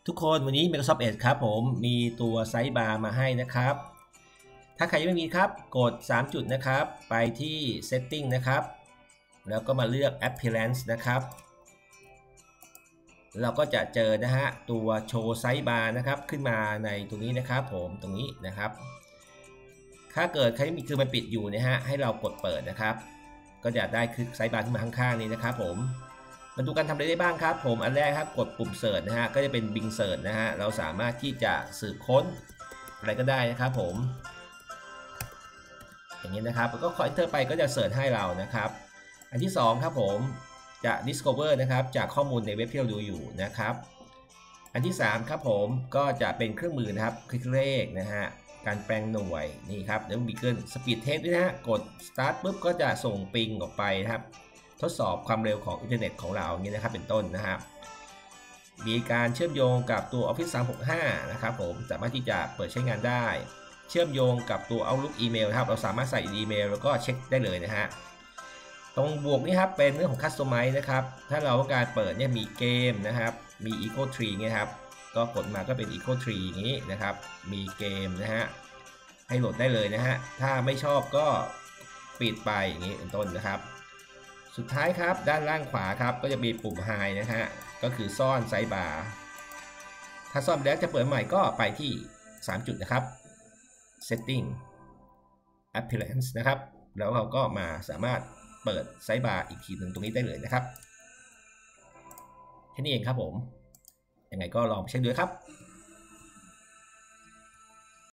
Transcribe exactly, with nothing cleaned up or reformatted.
ทุกคนวันนี้ Microsoft Edge ครับผมมีตัวไซด์บาร์มาให้นะครับถ้าใครยังไม่มีครับกดสามจุดนะครับไปที่ Setting นะครับแล้วก็มาเลือก Appearance นะครับเราก็จะเจอนะฮะตัวโชว์ไซด์บาร์นะครับขึ้นมาในตรงนี้นะครับผมตรงนี้นะครับถ้าเกิดใครไม่มีคือมันปิดอยู่นะฮะให้เรากดเปิดนะครับก็จะได้คือไซด์บาร์ขึ้นมาข้างๆนี้นะครับผมมาดูการทำอะไรได้บ้างครับผมอันแรกครับกดปุ่มเสิร์ชนะฮะก็จะเป็น Bing Search นะฮะเราสามารถที่จะสืบค้นอะไรก็ได้นะครับผมอย่างนี้นะครับแล้วก็คอยเตอร์ไปก็จะเสิร์ชให้เรานะครับอันที่สองครับผมจะ Discover นะครับจากข้อมูลในเว็บที่เราดูอยู่นะครับอันที่สามครับผมก็จะเป็นเครื่องมือนะครับคลิกเลขนะฮะการแปลงหน่วยนี่ครับแล้วมีเกินสปีดเทสด้วยนะฮะกด start ปุ๊บก็จะส่งปิงออกไปนะครับทดสอบความเร็วของอินเทอร์เน็ตของเราอย่างนี้นะครับเป็นต้นนะครับมีการเชื่อมโยงกับตัว Office สามหกห้านะครับผมสามารถที่จะเปิดใช้งานได้เชื่อมโยงกับตัว Outlook อีเมลนะครับเราสามารถใส่อีเมลแล้วก็เช็คได้เลยนะฮะตรงบวกนี่ครับเป็นเรื่องของ Customize นะครับถ้าเราต้องการเปิดเนี่ยมีเกมนะครับมี Eco Tree เนี่ยครับก็กดมาก็เป็น Eco Tree อย่างนี้นะครับมีเกมนะฮะให้โหลดได้เลยนะฮะถ้าไม่ชอบก็ปิดไปอย่างนี้เป็นต้นนะครับสุดท้ายครับด้านล่างขวาครับก็จะมีปุ่ม Hide นะฮะก็คือซ่อนไซด์บาร์ถ้าซ่อนแล้วจะเปิดใหม่ก็ไปที่สามจุดนะครับ Setting Appearance นะครับแล้วเราก็มาสามารถเปิดไซด์บาร์อีกทีหนึ่งตรงนี้ได้เลยนะครับแค่นี้เองครับผมยังไงก็ลองเช็คดูครับ